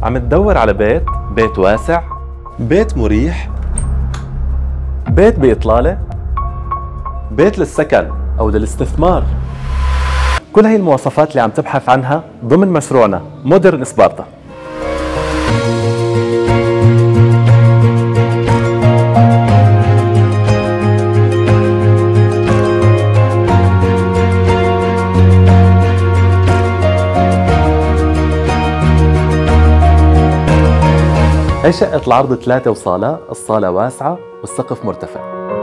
عم تدور على بيت واسع، بيت مريح، بيت بإطلالة، بيت للسكن أو للاستثمار. كل هي المواصفات اللي عم تبحث عنها ضمن مشروعنا مودرن سبارتا. هي شقة العرض 3 وصالة، الصالة واسعة والسقف مرتفع.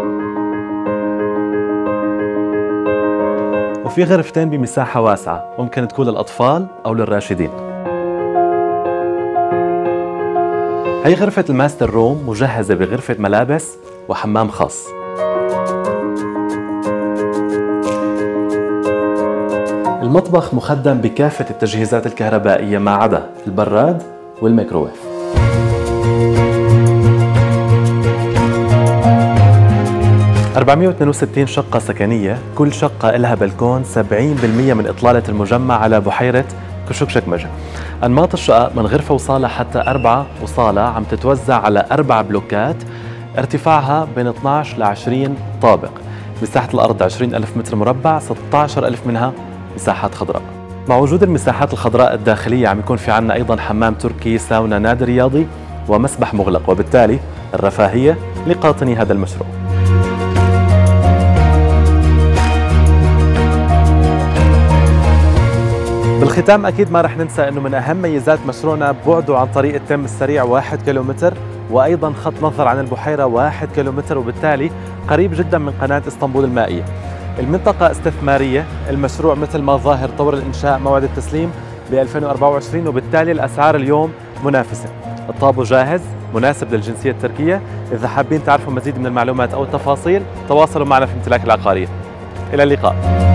وفي غرفتين بمساحة واسعة ممكن تكون للأطفال أو للراشدين. هي غرفة الماستر روم مجهزة بغرفة ملابس وحمام خاص. المطبخ مخدم بكافة التجهيزات الكهربائية ما عدا البراد والميكروويف. – 462 شقة سكنية، كل شقة لها بلكون 70% من إطلالة المجمع على بحيرة كشكشكمجة. أنماط الشقق من غرفة وصالة حتى 4 وصالة عم تتوزع على 4 بلوكات ارتفاعها بين 12 ل 20 طابق. مساحة الأرض 20,000 متر مربع، 16,000 منها مساحات خضراء. مع وجود المساحات الخضراء الداخلية عم يكون في عنا أيضا حمام تركي، ساونا، نادي رياضي ومسبح مغلق، وبالتالي الرفاهية لقاطني هذا المشروع. بالختام أكيد ما رح ننسى أنه من أهم ميزات مشروعنا بعده عن طريق التم السريع 1 كيلومتر، وأيضا خط نظر عن البحيرة 1 كيلومتر، وبالتالي قريب جدا من قناة اسطنبول المائية. المنطقة استثمارية، المشروع مثل ما ظاهر طور الإنشاء موعد التسليم ب 2024، وبالتالي الأسعار اليوم منافسة. الطابو جاهز مناسب للجنسية التركية. إذا حابين تعرفوا مزيد من المعلومات أو التفاصيل تواصلوا معنا في امتلاك العقارية. إلى اللقاء.